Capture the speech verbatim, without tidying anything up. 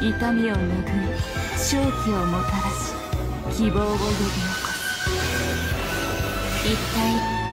痛みを拭い勝機をもたらし希望を呼び起こす。一体